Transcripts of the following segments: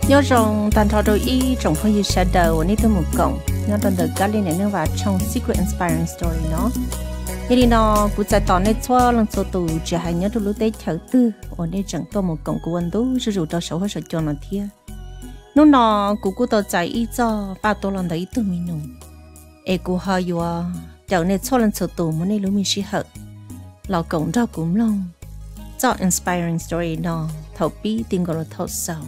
nhớ rằng tàn thọ đôi y trong phong như shadow nên tôi một cộng nhớ rằng được Kablia Niam Neejvam trong secret inspiring story nó như đi nó cũng sẽ tỏ nên cho lần số tù chỉ hay nhớ tôi lúc đấy chờ tư ở đây chẳng tôi một cộng của anh tú sử dụng cho số hơi sợ cho nó thiệt lúc nó cũng tôi chạy ý cho ba tôi lần đấy tôi mình nung em cũng hơi vừa chờ nên cho lần số tù muốn nên lúc mình sẽ hợp lão cộng đó cũng long cho inspiring story nó thầu bí tiếng gọi là thầu sầu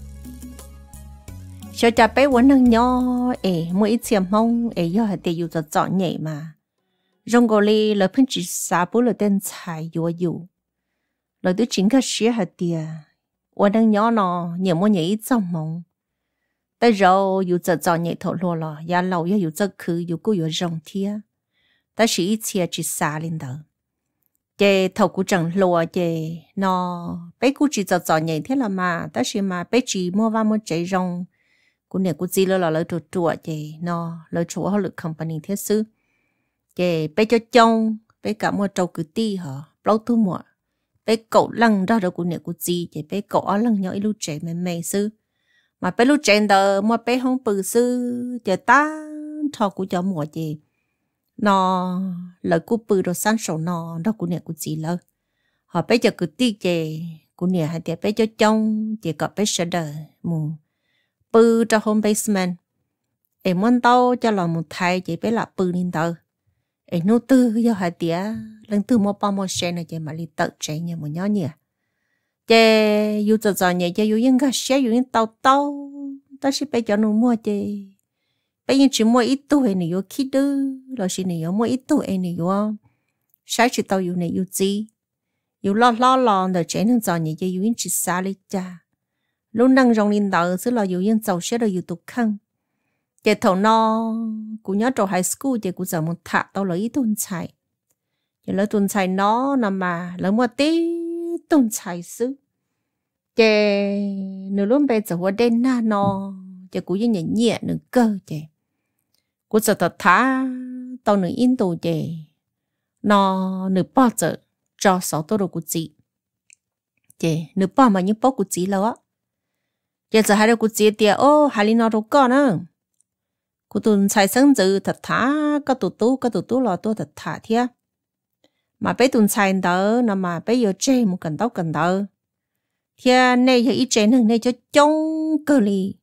cho cha bé vẫn đang nhỏ mỗi chiếc mông do hạt tiêu cho chọn nhảy mà rong gò li là phân chỉ xả bố là tên xài dụ là đứa chính cái xía hạt tiêu vẫn đang nhỏ nó nhiều mỗi nhảy trong mông tại rồi dụ cho chọn nhảy thổ lúa là ya lâu ya dụ cho khứ dụ cô dụ rong thia ta chỉ chỉ xả lên đó chị thầu cũng chẳng lúa chị nó bé cũng chỉ cho chọn nhảy thế là mà ta chỉ mà bé chỉ mua vào mua chạy rong cô này cô chỉ là lời trò chị nó lời chủ họ lực company thiết sư chị bé cho chồng bé cả mua trâu cứ ti hả lâu thu mua bé cậu lăng đó rồi cô này cô chỉ chị bé cậu ở lăng nhỏ lúc trẻ mày sư mà bé lúc trẻ đó mua bé không bự sư chị ta thọ của cho mua chị nó lời cô bự rồi sáng sầu nó đó cô này cô chỉ là họ bé cho cứ ti chị cô này hay tiệt bé cho chồng chị có bé sợ đời mù bự cho home basement em muốn tao cho lòng một thai chỉ biết là bự lên tao em nô tư do hai tía lần từ một bao một xe này chỉ mà đi tự chạy như một nhỏ nhỉ chè yêu cho nhẹ chè yêu những cái xe yêu những tao ta sẽ bây giờ nó mua chè bây giờ chỉ mua ít tuổi này yêu khi đưa rồi chỉ này yêu mua ít tuổi này yêu sai chỉ tao yêu này yêu gì yêu lo rồi chạy nên cho nhẹ chè yêu những chỉ xa đi cha lúc năng trong linh đạo sẽ là yêu những giàu sẽ là yêu tục khăn chị thầu nó cũng nhớ trong high school chị cũng giờ một thạ tao lấy tuần chạy chị lấy tuần chạy nó nằm mà lấy một tí tuần chạy xứ chị nửa lúc bây giờ qua đây na nó chị cũng như nhẹ nhẹ nửa cơ chị cũng giờ thật thả tao nửa in tù chị nó nửa bao giờ cho sáu tôi đồ của chị nửa bao mà những bao của chị lâu á giờ giờ hai đứa của chị tiệt hai linh nó đâu có nữa cô tuần sai sáng giờ thật thà có tụt tú là tôi thật thà thiệt mà bé tuần sai đó nằm mà bé giờ chơi một cần tao thiệt này giờ ít chơi nữa này cho trông cơ li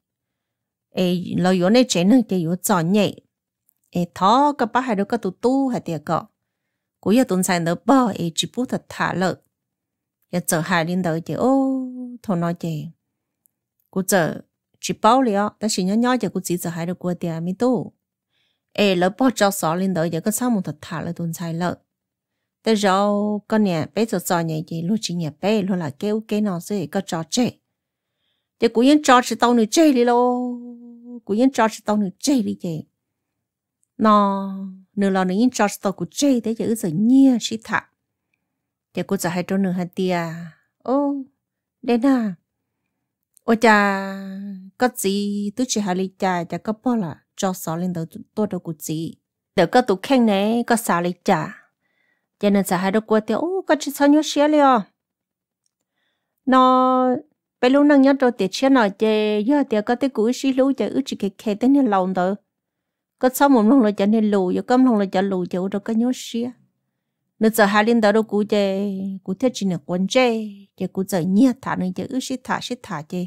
lo giờ này chơi nữa thì giờ chọn nhảy thó các bác hai đứa có tụt tú hay tiệt cọ cô giờ tuần sai đó bao chỉ bút thật thà lợ giờ giờ hai linh đó thì thôi nói chơi cô giờ chỉ bảo liệu,但是nhỏ就估计就喺度過啲咪多，老婆做少領導有個三門頭塔了頓菜了，但係個年俾就做嘢嘅，攞錢嘢俾，攞嚟叫給老師個做啫，就古人做是到你這裡咯，古人做是到你這裡嘅，那你老你人做是到古這的就係nhiều事塔，就古就喺度你係啲啊，đây nè. Ôi cha, có gì tôi chỉ hay lý cha cho có bao là cho sáu lên đầu tôi đâu có gì. Để có tụ khen này có sáu lý cha. Cho nên sao hai đứa qua tiêu, có chỉ sao nhớ xía liền. Nó, bây lúc năng nhớ đồ tiệt xía nào chê, giờ tiệt có tới cuối xí lú chê ước chỉ kê tới nên lòng đó. Có sao một lòng là chả nên lù, giờ cấm lòng là chả lù chê đâu có nhớ xía. Nếu giờ hai lên đầu đâu cũng chê, cũng thiết chỉ là quần chê, chê cũng giờ nhẹ thả nên chê ước xí thả chê.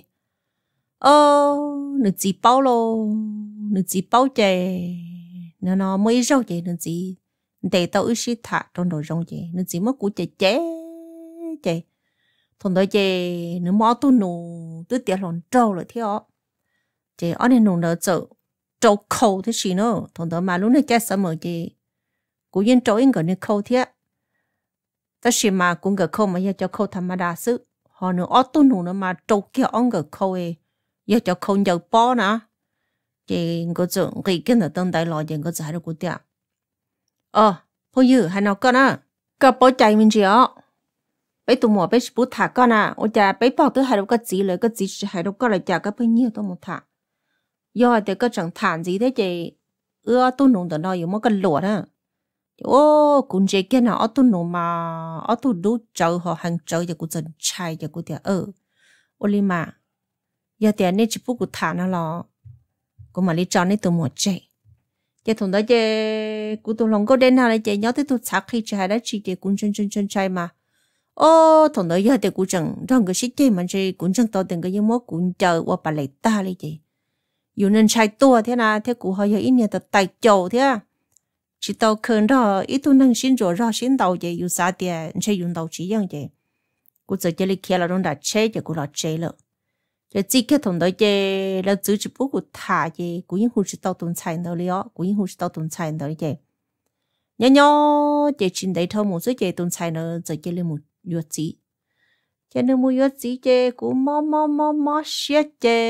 Nữ chỉ bao lô, nữ chỉ bao chè, nó mới rau chè, nữ chỉ để tao ước sĩ thả trong đồ rong chè, nữ chỉ mất củ chè, thằng đó chè, nữ mò tu nụ, tu tiệt lon trâu rồi theo, chè anh em nụ nó chậu trâu khâu thế gì nữa, thằng đó mà lúc này chè sớm rồi chè, củ yên trâu yên cái này khâu thế, ta xem mà cũng cái khâu mà giờ cho khâu tham đa sự, họ nữa ở tu nụ nó mà trâu kia ông cái khâu ấy giờ cho không giàu bó nè chị có chuyện cái là tương đại lo chị có giải được của tiệm thôi giờ hay nào con à cái bó chạy mình chị ạ bây tụi mỏ bây bút thả con à ôi cha bây bỏ tới hai đâu có gìเลยcó gì hai đâu có là chả có bao nhiêu tôi một thả do thì có chẳng thản gì thế chị tôi nung từ đó dùng một cái lụa đó cũng chị kia nào tôi nung mà tôi đủ chờ họ hàng chờ cho cũng dần chạy cho cũng tiệm ôi mà giờ tiền nên chỉ bút của thả nó lo cũng mà lý cho nên tụi một chạy giờ thằng đó giờ của tụi lòng có đến nào lại chạy nhớ tới tụi xác khi chạy đã chỉ chạy cũng chân chạy mà ô thằng đó giờ thì cũng chẳng rằng cái shit mà chơi cũng chẳng tao tiền cái gì mà cũng chờ qua bà lại ta lấy chị dù nên chạy tua thế nào thế cũng hơi ít nhiều tao tài chầu thế à chỉ tao khẩn đó ít tụi năng xin rồi ra xin tao vậy dù sao thì chơi dùng tao chỉ như vậy cũng giờ chơi kia là đông đã chơi thì cũng là chơi了giờ chỉ cái thằng đó chơi là giữ chụp của thả vậy cũng những hồ sơ tao tồn tại đó liền cũng những hồ sơ tao tồn tại đó vậy nhớ nhớ chơi trên đấy thôi một số chơi tồn tại nó giờ chơi lên một yuột gì cho nên một yuột gì chơi cũng mò xé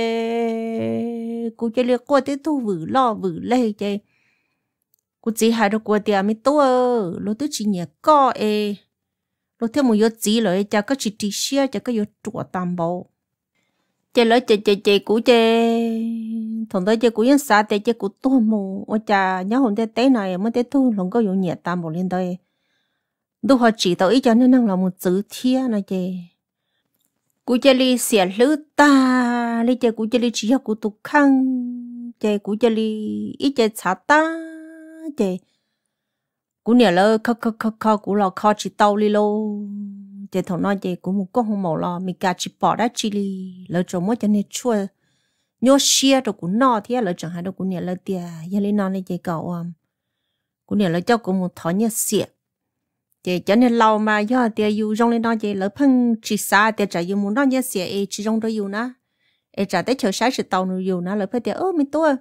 chơi cũng chơi liền qua tới thu vử lê chơi cũng chỉ hai đứa qua tiệm mới to lúc tôi chỉ nhớ có lúc thêm một yuột gì rồi cho có chỉ xé cho có yuột chuột tam bộ chơi lỡ chơi cũ chơi thằng đó chơi cũ những sao chơi cũ to mù ôi cha nhớ hôm té này mới té thu lòng có dụng nhiệt tam bộ lên đây đôi họ chỉ tao ý cho nên năng là một chữ thiên này chơi cũ chơi li xẻ lư ta li chơi cũ chơi li chỉ học cũ tục khăn chơi cũ chơi li ít chơi xả ta chơi cũ nhớ lỡ khó cũ là khó chỉ tao li lô chơi thằng nói chơi cũng một con không màu lo mình cả chỉ bỏ ra chỉ li lỡ trộm mất cho nên chua nhớ xia rồi cũng no thế lỡ chẳng hay đâu cũng nhớ lỡ tia giờ lên non này chơi cậu cũng nhớ lỡ cho cũng một thỏi nhớ xịa chơi cho nên lâu mà giờ tia yêu trong lên non chơi lỡ phân chỉ xa tia trả yêu muốn non nhớ xịa chỉ trong đó yêu na trả tới chờ sáng sự tàu nữa yêu na lỡ phải tia mình tôi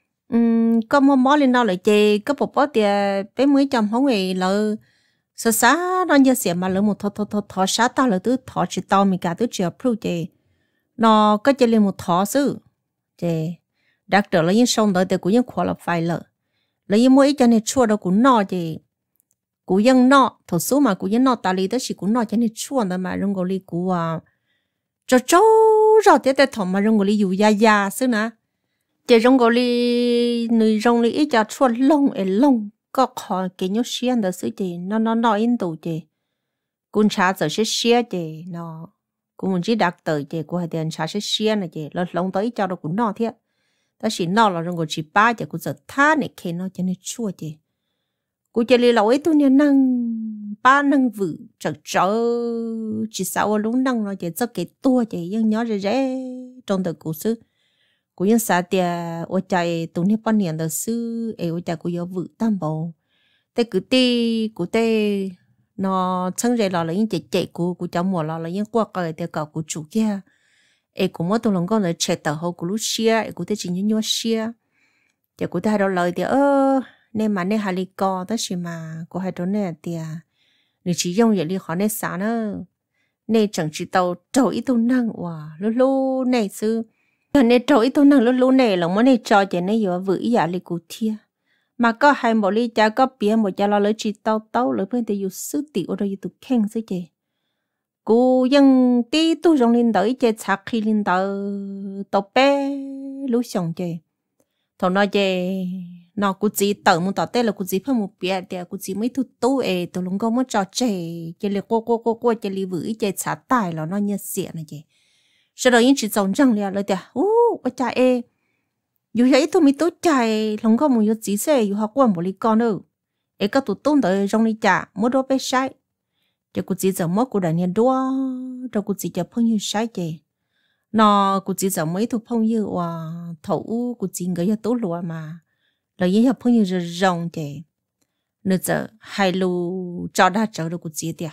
có mò lên non lại chơi có bộ tia bé mới chồng không hề lỡ sợ xa nó như xỉa mà lỡ một thọ sát tao lỡ tứ thọ chỉ tao mình cả tứ chiều pru chê nó có chơi lên một thọ sư chê đặc trở lấy những sông đó thì cũng những khoa là phải lỡ lấy những mỗi cho nên chua đâu cũng no chê cũng những no thọ số mà cũng những no ta lý đó chỉ cũng no cho nên chua đó mà rong goli cũng cho rồi thế để thọ mà rong goli dù ya sư nè chê rong goli người rong lý ít cho chua lông có khó cái nhớ xiên đó sự gì nó in tụ gì cũng trả giờ sẽ xiên gì nó cũng muốn chỉ đặt tới gì của hai tiền trả sẽ xiên này gì nó lông tới cho nó cũng nó thế đó chỉ nó là trong chỉ ba gì cũng giờ tha này khi nó cho nên chua gì cũng chỉ là ấy tôi nên năng ba năng vự chợ chỉ sao lúc năng nó chỉ cho cái tua gì nhưng nhớ rồi trong đời cổ sư cú yên sa tia ô chạy tụng niệm bao niệm đời sư ô chạy cú yêu vự tam bảo thế cứ cú tê nó chân rể là những chạy cú cháu mùa là những qua cái tia cậu cú chủ kia cú mất tụng lòng con là chạy tàu hậu cú lúc xia cú tê chỉ những nhua xia thì cú tê hai đầu lời thì nên mà nên hai ly co đó chỉ mà cú hai đầu này tia nếu chỉ dùng vậy đi khó nên xả nữa nên chẳng chỉ tàu trâu ít tu năng wow lú này sư nên trôi tôi năng lú này là muốn này cho chị này vừa vự giả li cụ thia mà có hai bộ ly cha có bia một cha lo lấy chỉ tao lấy bên đây dù sư tiểu rồi tụ khen sư chị cô dân tí tu trong linh tới chị chắc khi linh tới tao bé lú xong chị thằng nói chị nó cô chỉ tự muốn tao tên là cô chỉ phải một bia thì cô chỉ mấy thu tu tôi luôn có muốn cho chị là cô chị li vự chị chắc tài là nó như xịn này chị sau đó những chị chồng răng liềnเลยtia ôi cha dù vậy tôi mới tốt chạy không có một gì xe dù học quan một lý con đâu các tụi tôn tới trong đi trả mỗi đôi bé sai cho cô chỉ giờ mỗi cô đã nhận đua cho cô chỉ cho phong như sai chị nó cô chỉ giờ mấy tụi phong như thấu cô chỉ người tốt lúa mà là những học phong như rong chị nữa giờ hai lù cho đa trở được cô chỉ tia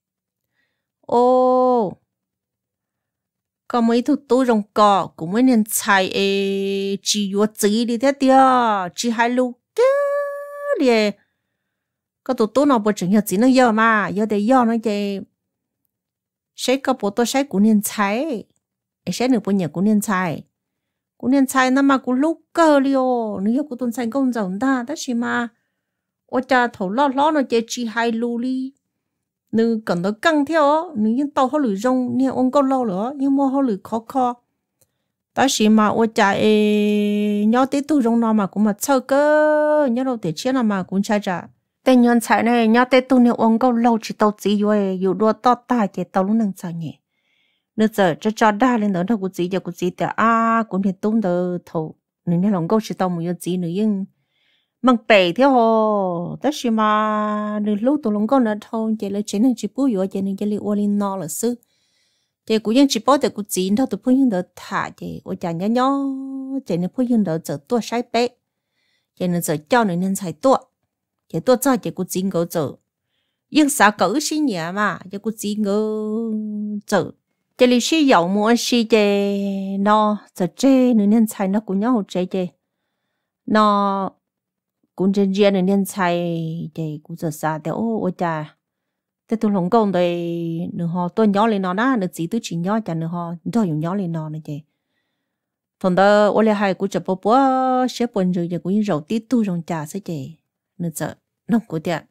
có mấy thứ tôi trong cỏ cũng mới nên xài chỉ vô chỉ đi thế tia chỉ hai lú kia đi có tụi tôi nào bữa chừng giờ chỉ nó giờ mà giờ để giờ nó chơi sẽ có bộ tôi sẽ cũng nên xài sẽ được bao nhiêu cũng nên xài nó mà cũng lúc cơ liô nếu cũng tôi xài công giống ta đó chỉ mà ôi cha thầu lo nó chơi chỉ hai lú đi nữ cần đó căng theo nữ những tàu họ lười rong nè ông có lâu nữa nhưng mà họ lười khó ta chỉ mà ôi cha nhớ tới tu rong nó mà cũng mà chơi cơ nhớ đâu để chết nào mà cũng chơi trả tên nhân才này nhớ tới tu nè ông có lâu chỉ tàu chỉ rồi dù đua to ta chỉ tàu lúc năng sao nhỉ nữa giờ cho đa lên đó cô chỉ cho cô chỉ để cũng phải tốn đỡ thầu nên lòng câu chỉ tao một gì nữa nhưng mang bể theo hồ tất nhiên mà được lúc tụi lòng câu nữa thôi chỉ là chỉ nên chỉ bùi rồi chỉ nên chỉ là uống no là sư chỉ cũng chỉ bảo để cô chỉ đâu tụi phụ huynh đó thả chỉ ở nhà nhỏ chỉ nên phụ huynh đó giờ tua sai bé chỉ nên giờ cho nên xài tua chỉ tua cho chỉ cô chỉ ngỡ giờ nhưng sao cỡ xí nhà mà chỉ cô chỉ ngỡ giờ chỉ là xí Yawm mua xí chỉ nó giờ chế nên xài nó cũng nhau chế chế nó cũng trên riêng nên xài thì cũng giờ xa thì ôi cha thế tôi lòng công thì nửa họ tôi nhỏ lên nó nè nửa chỉ tôi chỉ nhỏ cho nửa họ tôi dùng nhỏ lên nó này chị thằng đó ôi là hai cũng chụp bố sẽ buồn rồi giờ cũng rầu tí tu trong trà sẽ chị nửa giờ nó cũng đẹp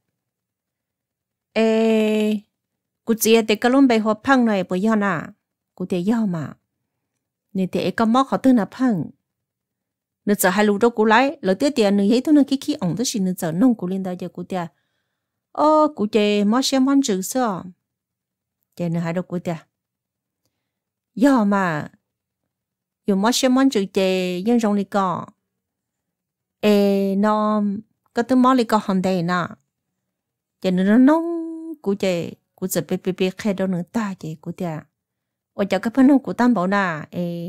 ê cũng chỉ để cái lông bề họ phăng này bởi do nè cũng để do mà nên để cái móc họ tư là phăng nửa giờ hai lũ đâu cũng lấy lỡ tiếc tiền nửa ấy tôi nó khi ổng tới xin nửa giờ nông cũng lên đó giờ cũng đẹp cụ chị mất xem món chữ sao chị nữa hai đâu cụ ta giờ mà dùng mất xem món chữ chị nhưng trong này có nó có thứ món này có hòn đầy nè chị nữa nó nóng cụ chị cụ sẽ bị khai đâu nữa ta chị cụ ta ở chỗ cái phần của tam bảo nè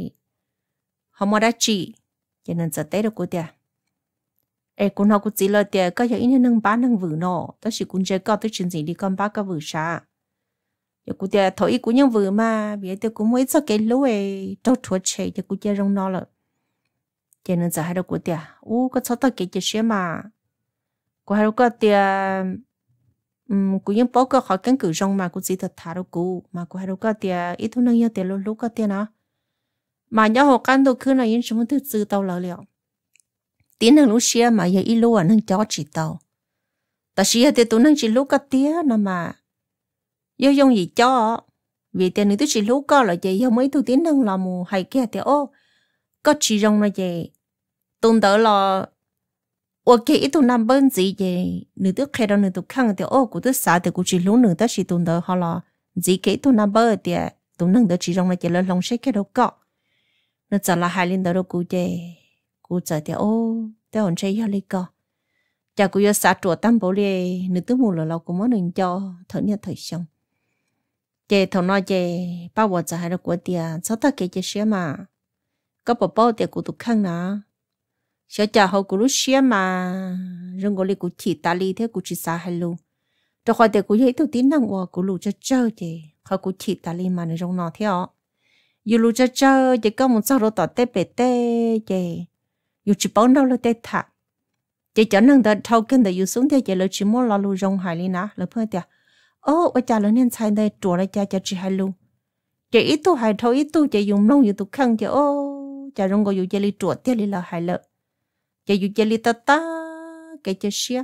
họ mua đá chỉ chị nên sẽ tới đâu cụ ta cũng học cũng chỉ là tiền có những những năng bán năng vử nọ, đó chỉ cũng chơi có tới chuyện gì đi con bác có vử sao, giờ cũng tiền thôi cũng những vử mà, bây giờ cũng mới cho cái lúa trâu chuột chơi giờ cũng chơi rong nọ rồi, cho nên giờ hai đứa cũng tiền, có sao tao cái chuyện mà, có hai đứa có tiền, cũng những bố có khỏi cánh cửa rong mà cũng chỉ thật thà đâu cũng, mà có hai đứa có tiền, ít thôi năng nhiều tiền lúc có tiền đó, mà nhớ học cán đồ cứ là những什么thứ tự tao lợi liệu tiếng năng lúc xưa mà giờ ít lúc à năng cho chỉ tàu, ta xưa thì tụi năng chỉ lúc cái tiếng nè mà, giờ dùng gì cho, vì tiền này tôi chỉ lúc có là gì giờ mấy tụi tiếng năng làm hay kia thì có chỉ dùng là gì, tụi đó là, ok ít tụi nằm bên gì gì, nữa tôi khai ra nữa tôi khăng thì của tôi xả thì cũng chỉ lúc nữa ta chỉ tụi đó họ là gì cái tụi nằm bên thì tụi năng đó chỉ dùng là gì là lòng sẽ cái đâu có, nó chỉ là hai linh đó cũng gì cô giờ thì tôi hồn chơi hơi co cha cô yêu sát chuột tam bảo đi nữ tứ mù là cũng muốn đừng cho thở nhẹ thời xong chị thằng nói chị bao giờ hai đứa của tiền sao ta kể chị xía mà có bảo bao tiền của tụi khang nè sợ cha họ của lúc xía mà rừng gọi là của chỉ ta li thế của chỉ xa hay luôn cho khỏi tiền của ấy tôi tin năng của lù cho chơi chị họ của chỉ ta li mà nó rong nọ theo dù lù cho chơi chị có một sao đó tọt tê bể tê chị dù chỉ bảo đâu là tê thà chị cho nên đã thâu kinh để dù xuống thế chị lấy chỉ muốn lo lù rong hải li nè lấy phơi tiệt ở cha lớn nên sai đây chùa lại cha chỉ hai luôn chị ít tu hải thâu ít tu chị dùng lông dùng tu khăn chị cha rong gọi dù chị li chùa tiệt li là hải lợi chị dù chị li ta cái chị xia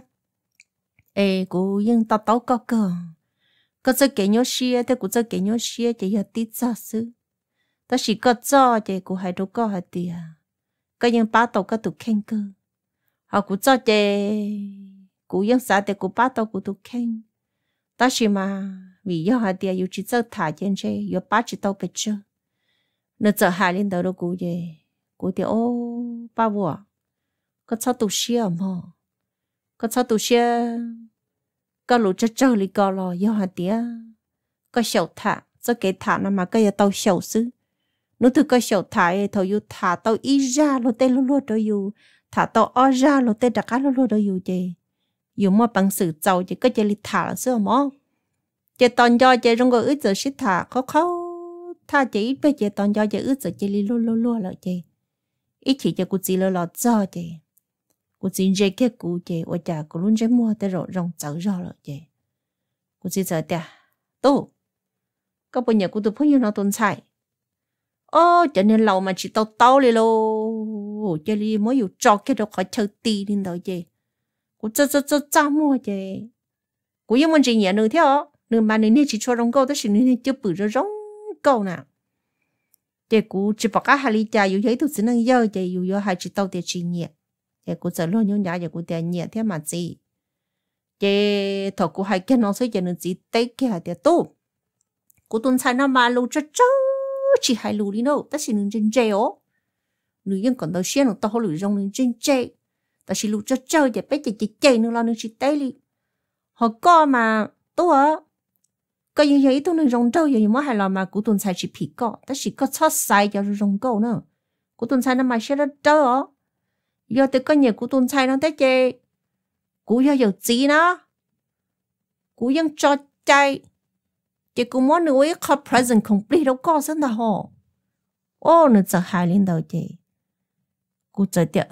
cô yên ta tao có cho cái nhớ xia thế cô cho cái nhớ xia chị giờ tít ra xứ ta chỉ có cho chị cô hải đâu có hả tiệt có những bá tàu có tụ khen cơ họ cũng cho chị cũng những xã thì cũng bá tàu cũng tụ khen ta chỉ mà vì do họ tiệt yêu chỉ cho thả trên chơi yêu bá chỉ tàu bị chơi nó giờ hai lên đầu đâu cũng vậy cũng thì ba vợ có sao tụ xia mà có sao tụ xia có lũ chơi li có lo do họ tiệt có sầu thả cho cái thả nó mà cái tàu sầu xứ nó từ cái sầu thải thầu yêu thả tao ít ra lo tê lo đó yêu thả tao ở ra lo tê đặc cá lo đó yêu chứ yêu mà bằng sự giàu chứ có chơi li thả là sao mà chơi toàn do chơi trong cái ướt giờ xí thả khó thả chỉ ít bây giờ toàn do chơi ướt giờ chơi li lo là chứ ít chỉ chơi cụ gì lo cho chứ cụ gì chơi cái cụ chứ ở nhà cụ luôn chơi mua tê rồi rong chở ra là chứ cụ gì giờ tiệt tu có bao nhiêu cụ tụi phong yêu nó tồn tại cho nên lâu mà chỉ tao đi lô cho đi mớiอยู่ cho cái đó khỏi chơi tì lên đó chứ cũng cho mua chứ cũng giống như gì nữa theo nữa mà nữa chỉ cho rong câu đó chỉ nữa chưa bự rồi rong câu nào chứ cũng chỉ bảo cả hai ly tràอยู่thấy tôi chỉ năng giờ chứอยู่hai chỉ tao thì chỉ nhẹ chứ cũng sợ lo nhau nhả chứ cũng thì nhẹ thế mà gì chứ thọ cũng hai cái nó sẽ cho nên chỉ tay cái hạt thì tốt cũng tuần sai nó mà lâu cho chỉ hai lù đi đâu ta xin nương trên chơi ó nương yên còn tao xuyên nó tao họ lù rong nương trên chơi ta xin lù cho chơi để bé chơi nương lo nương chỉ tay đi họ co mà tôi á cái gì vậy tôi nương rong trâu gì mà hay là mà cụ tuần sai chỉ phì co ta chỉ có chót sai cho rong câu nữa cụ tuần sai nó mà sẽ nó trâu á giờ từ cái nhà cụ tuần sai nó tới chơi cụ giờ giờ gì nó cụยังcho chơi chỉ cụ muốn nuôi có present complete đâu có sẵn đó họ ô nó giờ hai lên đầu chị cụ giờ thì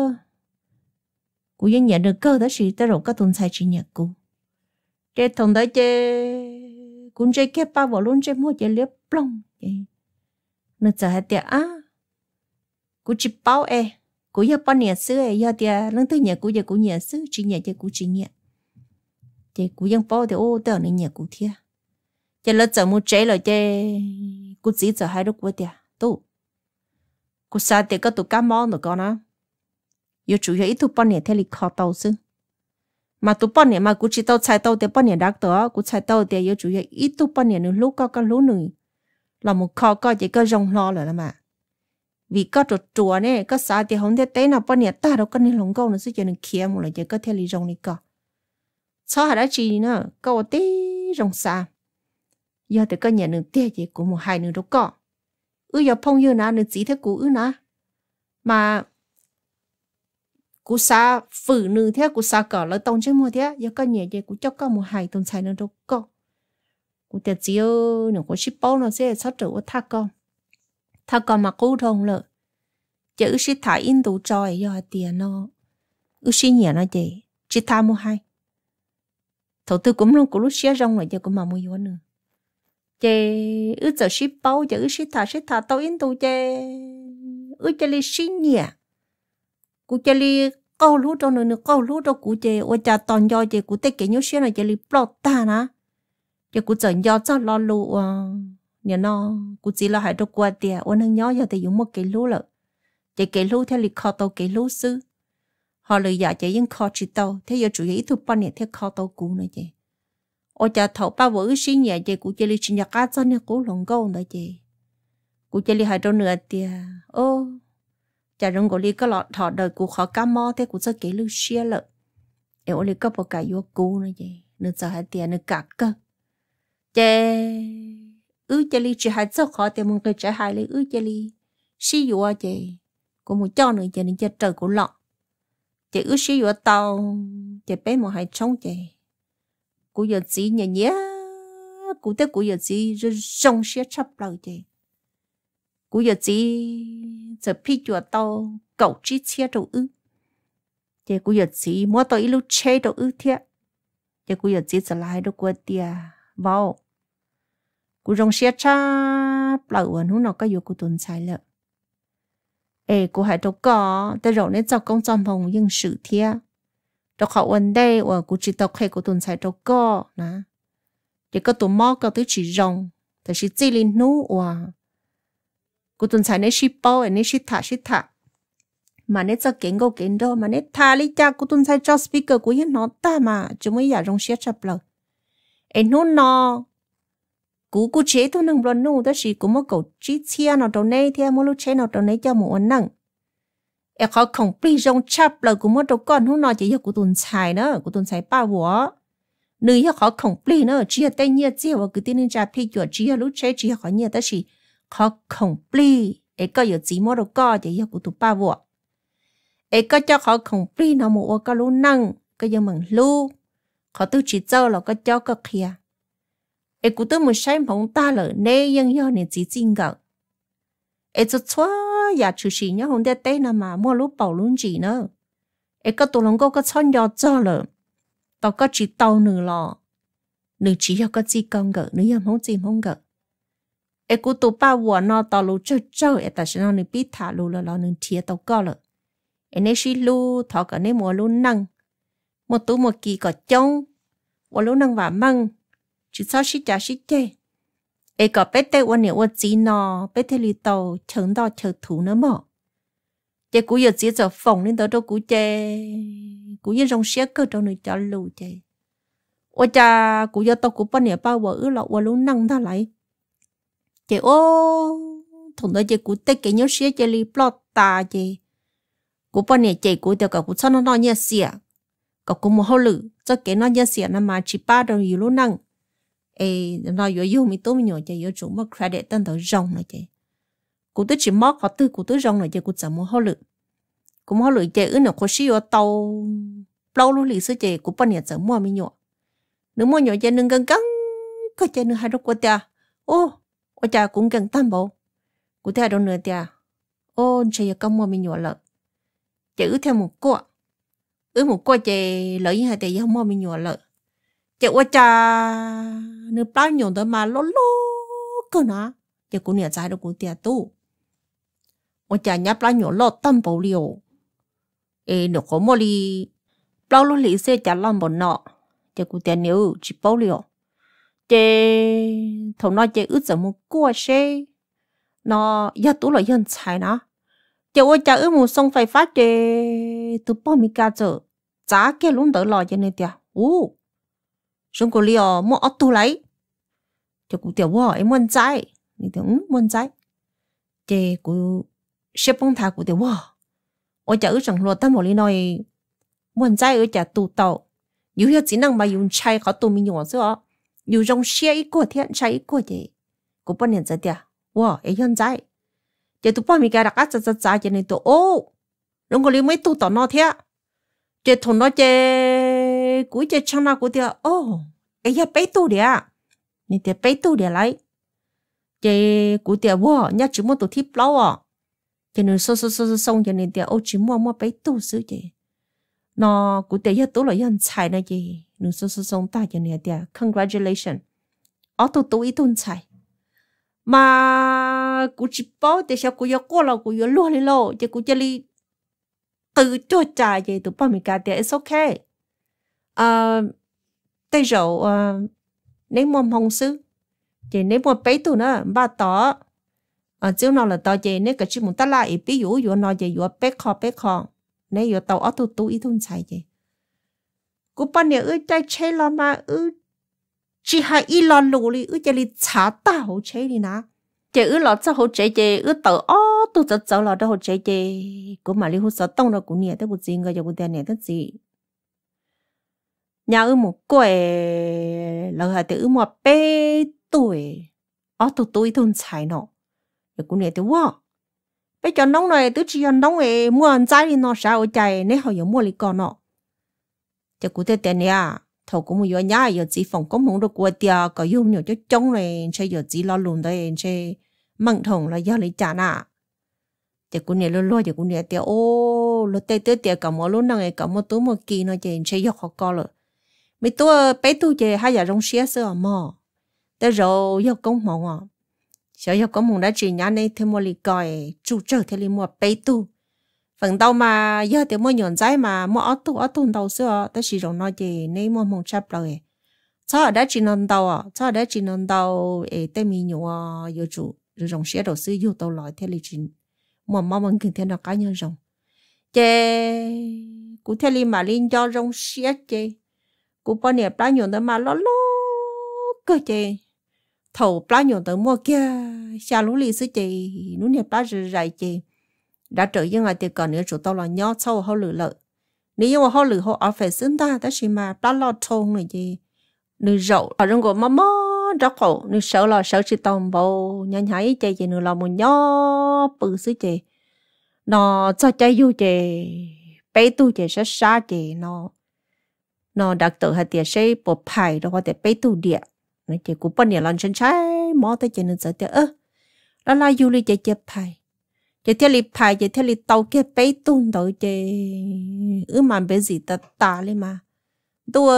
cụยังnhận được cơ đó chỉ tới rồi các tuần sai chỉ nhận cụ cái thằng đó chơi cũng chơi kia ba vào luôn chơi mua chơi liếp plong nó giờ hai tiệt cụ chỉ bảo cụ giờ bao nhiêu xưa giờ tiệt lần thứ nhà cụ giờ cụ nhà xưa chỉ nhà chơi cụ chỉ nhà thì cụยังbảo thì ô tao nên nhà cụ thiệt giờ lỡ giờ mua trái rồi chơi cụ chỉ giờ hai đứa của tiệt tu cụ sao tiệt có tụ cá món rồi con á giờ chủ yếu ít tụ bao nhiêu theo lịch khó tàu xưa mà tụ bao nhiêu mà cụ chỉ tàu chạy tàu thì bao nhiêu đắt đó cụ chạy tàu thì giờ chủ yếu ít tụ bao nhiêu nữa lúc có cái lúc nữa là một kho có chỉ có rong lo rồi mà vì có trộn chùa này có sao thì không thể té nào bao nhiêu ta đâu có nên lòng câu nó sẽ cho nên kia một là chỉ có theo lịch rong này có sau hai đó chỉ nữa câu tí rong xa giờ thì có nhà nữa té chỉ của một hai nữa đâu có giờ phong như nào nữa chỉ thế cụ nè mà cụ sa phử nữ thế cụ sa cỏ là tông trên mua thế giờ có nhà gì cụ cho có một hai tuần xài nữa đâu có cụ tiệt chiếu nữa cụ ship bao nó sẽ sát trở thà con mà cụ thông lợ giờ ước ship thải in tụ tròi giờ tiền nó ước ship nhẹ nó chỉ thà một hai thầu tư cũng luôn cụ lúc xé rong rồi giờ cũng mà mua vô nữa chị ước giờ ship bao giờ ước ship thả tàu in tụ chị ước cho li ship nhẹ cụ chơi li câu lú đâu nữa câu lú đâu cụ chơi ôi cha toàn do chơi cụ tết cái nhớ xíu này chơi li plot ta nè chơi cụ chơi do cho lo lú nhà nó cụ chỉ là hai đứa qua tiệt ôi nó nhớ giờ thì dùng một cái lú rồi chơi cái lú theo li kho tàu cái lú sư họ lời giả chơi những kho chỉ tàu thế giờ chủ yếu ít bao nhiêu theo kho tàu cụ này chơi ôi cha thầu ba vợ xí nhà chơi cụ chơi li sinh nhật cá cho nên cụ lòng câu nữa chơi cụ chơi li hai đứa nữa tiệt ô chả rong gọi li có lọt thọ đời cụ khó cá mò thế cụ sẽ kể lưu xia lợ em li có một cái vô cụ nữa vậy nữa giờ hai tiền nữa cả cơ chè chè li chỉ hai số khó tiền một cái trái hai li chè li xí dùa chè cụ một cho nữa chè nên chè trời cụ lọ chè xí dùa tàu chè bé một hai trống chè cụ giờ chỉ nhẹ nhẹ cụ thế cụ giờ chỉ rong xia chắp đầu chè cụ giờ chỉ giờ phi chùa tao cậu chỉ chia đầu thì cụ giờ chỉ mua tao ít lúc chơi đầu thiệt thì cụ giờ chỉ trở lại đâu qua tia vào cụ rong xe cha bảo anh nó có vô cụ tuần sai lợ cụ hay đâu có tới rồi nên cho công trong phòng nhưng sự thiệt đâu họ vấn đề và cụ chỉ tao hay cụ tuần sai đâu có nè thì có tụi mò có tới chỉ rong thì chỉ linh nú và cụ tuần sai nên ship bao nên ship thả mà nên cho kiến đâu mà nên thả lý cha cụ tuần sai cho speaker của yên nó ta mà chúng mới giả rong share chập lời em nó cụ chế tôi nâng lần nô đó chỉ cũng một cầu chỉ chia nó đầu này thì một lúc chế nó đầu này cho một nâng em khó không bị rong chập lời cũng một đầu con hú nó chỉ cho cụ tuần sai nữa cụ tuần sai ba vợ nơi họ khó không bị nữa chỉ là tay nhẹ chỉ và cứ tin nên trả phi chuột chỉ là lúc chế chỉ khó nhẹ đó chỉ khó không bị ấy có giờ chỉ mua được có chỉ có tụi ba vợ ấy có cho khó không bị nó mua có lú năng cái giờ mình lú khó tu chỉ cho là có cho có kia ấy cũng tôi muốn xem phong ta là nè nhưng do này chỉ chính gạo ấy cho xóa nhà chủ sĩ nhá hôm nay tết nào mà mua lú bảo lú gì nữa ấy có tụi lòng có chọn do cho là tao có chỉ tao nữa lò nữa chỉ có chỉ con gạo nữa không gạo ê cú tụ ba vợ nó tao lú chơi ê ta sẽ nó nên biết thả lú là nó nên thiệt tao có rồi ê nên xí lú thọ cả nên mua lú năng một tú một kỳ có trống mua lú năng và măng chỉ sao xí chả xí chê ê có bé tê quan niệm quan gì nó bé tê li tàu chấn đo chờ thủ nữa mà chê cú giờ chỉ giờ phòng nên tao đâu cú chê cú giờ rong xé cơ đâu nữa cho lú chê ôi cha cú giờ tao cú bao niệm bao vợ lọ mua lú năng ta lại chị ô thằng đó chị cũng tết cái nhớ xía chị li plot ta chị cũng bao nhiêu chị cũng được cả cũng cho nó nhớ xía cả cũng một hồi lử cho cái nó nhớ xía nó mà chỉ ba đâu nhiều lúc năng nó yêu mình tôi mình nhỏ chị yêu chúng mà credit tên đó rong này chị cũng tôi chỉ móc họ tư cũng tôi rong này chị cũng chẳng một hồi lử cũng hồi lử chị nó có xíu tàu lâu lúc lì xưa chị cũng bao nhiêu chẳng mua mình nhỏ nếu mua nhỏ chị đừng căng căng có chị nữa hai đứa của ta ô ô cha cũng cần tam bộ của ta đâu nữa ta ô chị có mua mình nhỏ lợ chị ước theo một cô một cô chị lợi hai chị không mua mình nhỏ lợ chị ô cha nếu bao nhiêu đó mà lố lố cơ nó chị cũng nhớ trái đâu của ta tu ô cha nhấp bao nhiêu lót tam bộ liều nó có mua đi bao lúc lì xe chả làm bọn nọ chị cũng tiền nhiều chỉ bao liều chị thầu nói chị ước giờ một cua xe nó giờ tú là dân xài nó chị ơi cha ước một xong phải phát chị từ bao mi cá giờ giá cái luôn đỡ lo cho nên tiệt xong cô liều mua ô tô lấy chị cũng tiệt em muốn trái你muốn trái chị cũng xếp bông thà của tiệt ôi cha ước rằng lo tâm một lý nói muốn trái ở cha tụ tàu nhiều hiện chỉ năng mà dùng chai khó tụ mình nhỏ xưaอยู่ตรงเชียอีกกว่าที่ใช้อีกกว่าเจกูปนเนี่ยจะเดียว้าไอ้ยันใจเจตุป้ามีการรักจะใจเจในตัวโอ้ลงก็เลยไม่ตัวต่อนอเทียเจทนน้อเจกูเจช่างนากูเดียโอ้ไอ้ยาไปตัวเดียนี่เดียไปตัวเดียไรเจกูเดียว้าเนี่ยจิมัวตัวที่เปล่าอ่ะเจนึกส่งเจในเดียโอ้จิมัวไปตัวซื้อเจนอกูเดียตัวเลยยันใจนะเจนึกส่งตาเจในเดีย congratulation อ๋อตัวอีตุนใจมากูจิป้อแต่เช้ากูยกเรากูยกลัวเลยโลเจกูจะลีตื่นจ่อจ่ายเจตัวป้ามีการเดีย it's okay แต่เราในมุมห้องซื้อเจในมุมไปตัวน่ะบ้าต่อเจ้าหน้าต่อเจในกระชิมุนตะลายปีอยู่นอเจอยู่เป๊กคอในอยู่ตัวอ๋อตัวอีตุนใจเจกูป้าเนี่ยใจเชลมาchỉ hai y lo lù li chỉ li trả ta hậu chế đi nè chỉ lo cho hậu chế chỉ tờ tôi cho lo đó hậu chế chỉ của mà li hậu sợ tông đó của nhẹ tới một gì người cho của tiền nhẹ tới gì nhà một quẻ là hai từ một bé tuổi tôi thôn xài nọ để của nhẹ tới quá bây giờ nông này tôi chỉ ăn nông ấy mua ăn trái đi nó sao chạy nếu họ dùng mua li con nọ cho của tiền nhẹ thầu cũng một nhà giờ chỉ phòng có muốn được qua tia có dùng nhiều cho trống này chơi giờ chỉ lo lùn đây chơi măng thùng là do lấy trả nà thì cũng nhớ lo thì cũng nhớ tia ô lo tây tây tia cả mỗi lúc này cả mỗi tối một kỳ nó chơi giọt họ co rồi mấy tôi bé tôi chơi hai giờ trong xía sữa mò tới rồi giờ công mộng à sợ giờ công mộng đã chỉ nhà này thêm một lì còi chủ trở thêm lì một bé tôi phần đầu mà giờ thì mới nhọn trái mà mới ở tu đầu xưa tới chỉ rồi nói gì nếu mà mong chấp lời sao đã chỉ nón đầu tới mình nhọ giờ chủ rồi rong xe đầu xưa yêu tàu lại thế là chuyện mà mình cần thêm là cá nhân rong chê cụ thể là mà liên cho rong xe chê cụ bao nhiêu bao nhiêu đó mà lo cơ chê thầu bao nhiêu đó mua kia xa lũ lì xứ chê lũ nhiêu bao giờ dài chê đã trở nhưng mà thì còn nữa chủ tao là nhớ sau họ lử lợi nếu mà họ lử họ ở phải xứng ta đó chỉ mà đã lo thôn này gì nữ rậu ở trong của mama rất khổ nữ sợ là sợ chỉ tao bầu nhanh hãy chạy chỉ nữ là một nhớ bự xứ chị nó cho chạy vô chị bé tu chị sẽ xa chị nó đặc tự hay tiền sẽ bộ bài đó hoặc bé tu địa nó chị cũng bao nhiêu lần chân trái mò tới chị nữ sợ tiền đó là du lịch chị chụp bài chị theo lịch bài chị theo lịch tàu kia bé tuôn đợi chị mà bé gì ta lên mà tôi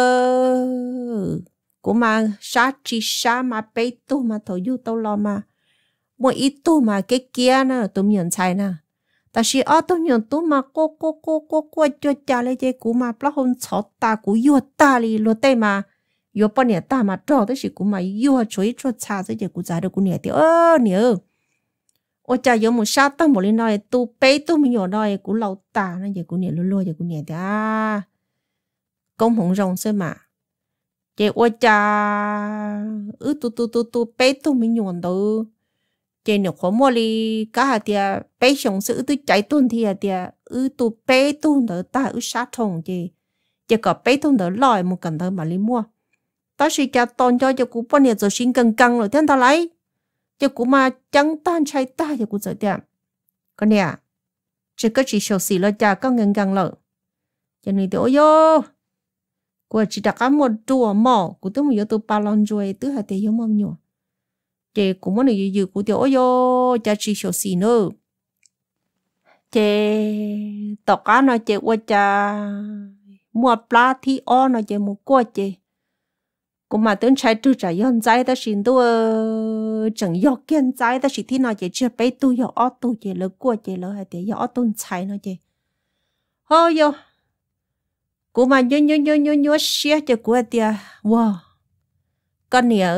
cũng mà sát mà bé tu mà thổi du tàu lo mà mỗi ít tu mà cái kia nè tôi nhận sai nè ta chỉ tôi nhận tu mà cô cho cha lấy chị cũng mà bắt hôn chó ta cũng yêu ta đi luôn đây mà yêu bao nhiêu ta mà trò tới chỉ cũng mà yêu chuối cho cha tới chị cũng giải được cũng nhẹ thì nhớ ôi cha giống một sao tăng một lên nói tu bé tu mình nhỏ nói cũng lâu ta nó giờ cũng nhẹ luôn giờ cũng nhẹ ta công hồng rồng xem mà chị ôi cha tu bé tu mình nhỏ đâu trên nhiều khó mua li cả hạt tiệt bé sống sự tôi chạy tuần thì hạt tiệt tôi bé tuần đó ta sát thùng chỉ có bé tuần đó lòi một cần thơ mà li mua ta chỉ cho tôn cho cụ bao nhiêu rồi xin căng căng rồi thiên ta lấy cho cụ mà chẳng tan chạy ta cho cụ giờ tiệt con nè chỉ có chỉ sầu xì lo cha có ngân căng lợ cho nên thì ôi yo cụ chỉ đặt cái một chùa mỏ cụ tôi muốn tôi ba lon rồi tôi hạt tiệt giống mầm nhọ chị cũng muốn được dự của tiểu yo cha chỉ sầu xì nữa chị tao cá nó chị qua cha mua pla thì o nó chị mua qua chị cũng mà tưởng trái tu trái yon trái ta xin tu chẳng yo kiên trái ta chỉ thi nó chị chưa bé tu yo o tu chị lỡ qua chị lỡ hay để yo tuần trái nó chị thôi yo cũng mà nhớ xia chị của tia wow con nè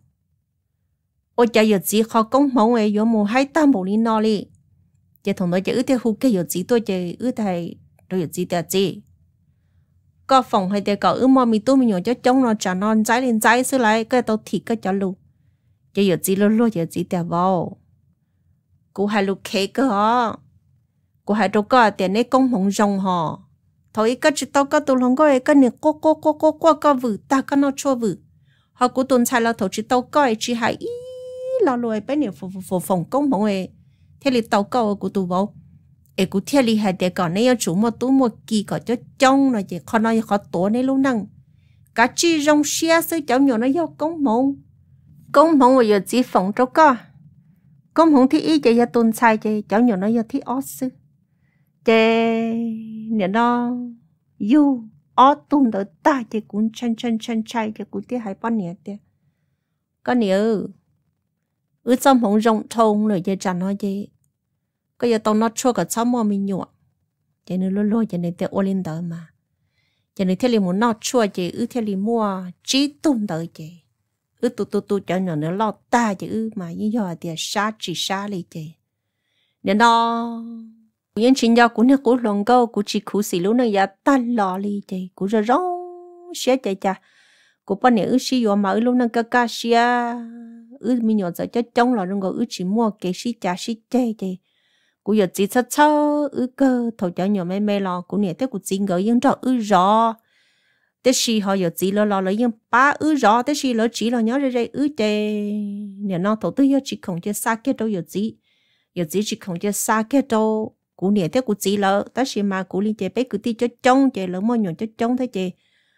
ôi cha giờ chỉ khó công mong ấy yo mua hai tam bộ đi nó đi chị thằng nói chị ước theo hú cái giờ chỉ tôi chị ước thầy rồi giờ chỉ tại chị có phòng hay để có mà mình tôi mình nhổ cho trống nó trả non trái lên trái xứ lại cái tao thịt cái cho lu chị giờ chỉ luôn giờ chỉ tại vào cô hay lu khé cơ hả cô hay đâu có tiền này công mong rong họ thôi cái chỉ tao cái tôi không có cái này cô có vử ta cái nó chua vử họ cô tuần sai là thôi chỉ tao coi chỉ hay ý là lùi bé này phòng công mong ấy thế thì tao câu của tụi vào ấy của thế thì hay để còn này chủ một tú một kỳ có cho trong rồi chỉ con nói khó tổ này luôn năng cả chi rong xia sư cháu nhỏ nó do công mong bây giờ chỉ phòng cho co công mong thì ý chỉ là tuần sai chỉ cháu nhỏ nó do thì ót sư chỉ nè nó yêu ót tuần đó ta chỉ cũng chân chạy chỉ cũng tiếc hai bao nhiêu tiếc con nhiều trong phòng rong thông rồi chỉ chẳng nói gì cái giờ tao nó chua cả cháu mò mình nhọ cho nên lôi cho nên để ô lên đó mà cho nên thế là muốn nó chua chị thế là mua chỉ tôm đợi chị tu cho nó lo ta chị mà như giờ thì xa đi chị nên đó những chuyện giao của nó của lòng câu của chị khu xì lúc này giờ ta lo đi chị của rồi rong xé chạy cha của bọn này xí vô mà lúc này ca xía mình nhỏ giờ cho trong là rồi chỉ mua cái xí cha xí chơi chị cú giờ chỉ sát cơ thầu cho nhiều mê lo cú nè thế cú chỉ ngờ yên rõ rõ thế khi họ giờ chỉ lo yên ba rõ thế khi lo chỉ lo nhớ rồi chê nè nó thầu tư giờ chỉ không cho xa cái đâu giờ chỉ không cho xa cái đâu cú nè thế cú chỉ lo thế khi mà cú liên chê bé cú ti cho trông chê lỡ mua nhọn cho trông thế chê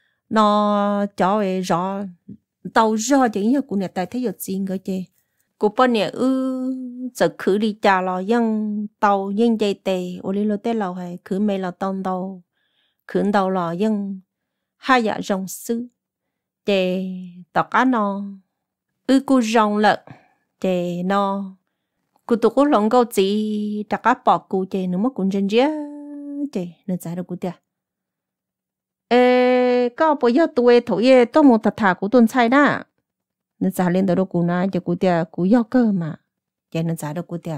nó cho về rõ tàu rõ chỉ như cú nè tại thế giờ chỉ ngờ chê cô bọn nè giờ khử đi trả lo dân tàu dân dây tề ô li lô tê lò hay khử mê lò tông đầu khử đầu lò dân hai dạ rồng sư chè tọt cá nó cô rồng lợn chè nó cô tụi cô lòng câu chỉ đặt cá bỏ cô chè nó mất cũng chân dế chè nó giải được cô tiệt có bây giờ tụi thổi tôi một thật thà của tuần sai đó nó trả lên đó cô na cho cô tia cô do cơ mà cho nó trả được cô tia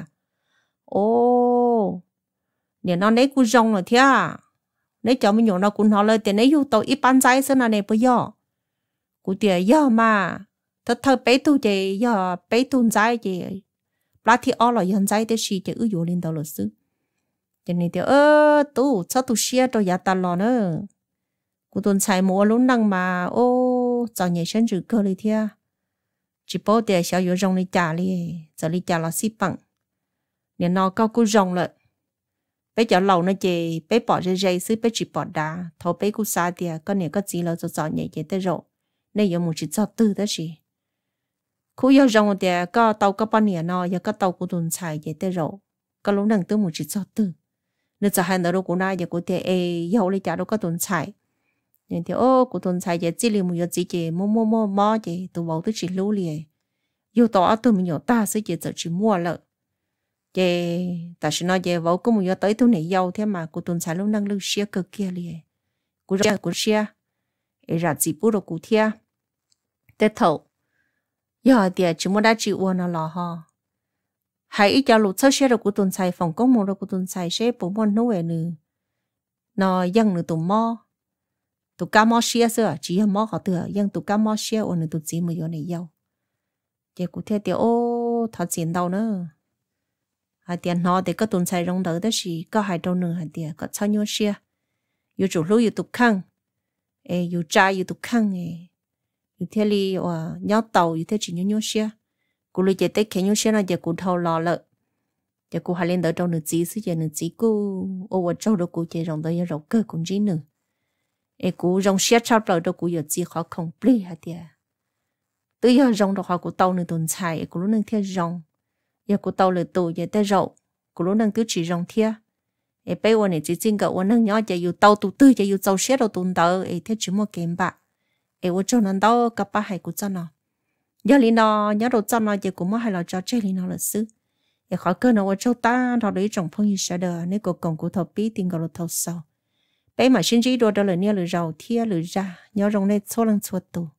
ô nè nó lấy cô rong rồi thia lấy cho mình nhổ nó cũng họเลยแต่ในอยู่ตัวอีปันใจซะนะเนี่ยปะย่อกูเตียย่อมาเธอไปตู้เจย่อไปตู้ใจเจปลาที่อ้อหล่อยันใจแต่ชีจะอยู่lên đóเลยซื้อcho nên thìตู้saoตู้เชียตัวยาตลอดเนอะกูตุนใช้หมูลุ้นนั่งมาโอ้จอเนี่ยฉันจืดเกเลยเทียchỉ bảo để小油用嚟炸哩，就嚟炸落西棒，連nó cao cú rong lại, bây giờ lâu nó chỉ bây bỏ ra dây xứ bây chỉ bỏ đá, thầu bây cú xa địa, con này có gì là cho nhảy nhảy tới rồi, nên giờ muốn chỉ cho tư đó gì, cú yêu rong địa có tàu có bao nhiêu nó, giờ có tàu cú tuần xài nhảy tới rồi, có lúc nào tôi muốn chỉ cho tư, nếu cho hai đứa cú na giờ cú địa yêu lấy trả đâu có tuần xài. nên thì của tuần sai giờ chỉ liền một giờ chỉ mua chỉ tụ bảo tôi chỉ lưu liền yêu tao tôi mình nhiều ta sẽ chỉ mua lợ chỉ ta sẽ nói giờ vào có một giờ tới tôi này giàu thế mà của tuần sai lúc năng lực xia cực kia liền của xia ra chỉ bù được của thia tết thầu giờ thì chỉ muốn đã chịu uốn nó ha hãy cho lụt sơ xia được của tuần sai phòng công một được của tuần sai sẽ bổ môn nấu về nữa nó dân nữa tụ mò tụi cá mò xia sữa chỉ là mò họ thừa nhưng tụi cá mò xia ổn tụi chỉ mới vô này giàu chỉ cụ thể thì thọ tiền đâu nữa hai tiền nó để có tuần sai rong đỡ đó gì có hai đâu nữa hai tiền có sao nhau xia yêu chủ lưu yêu tục khăng yêu trai yêu tục khăng yêu theo li nhau tàu yêu theo chỉ nhau xia cô lấy chế tết khéo nhau xia là giờ cô thâu lò lợ giờ cô hai lên đỡ trong nửa chỉ xí giờ nửa chỉ cô ở châu đó cô chơi rong đỡ giờ rong cơ cũng chỉ nữa cô rong xia cháo rồi đó cô giờ chỉ khó không Plig hai tiền từ giờ rong đó họ cô tàu nửa tuần sai cô lúc nương theo rong giờ cô tàu lừa tù giờ tới rậu cô lúc nương cứ chỉ rong theo bây giờ này chỉ xin cậu nương nhỏ giờ yêu tàu tụ tư giờ yêu tàu xé đâu tuần tàu theo chỉ một kém bạc ở chỗนั้นđâu các bà hay cô cho nó giờ li nó nhớ đồ cho nó giờ cũng mới hay là cho chơi li nó là xứ khỏi cơ nào ở chỗ ta đó đấy trồng phong như sao đó nếu cô còn cô thầu bí tiền gọi là thầu sau bây mà xin chỉ đồ đó là nhớ lừa giàu theo lừa ra nhớ rong này số lần số tù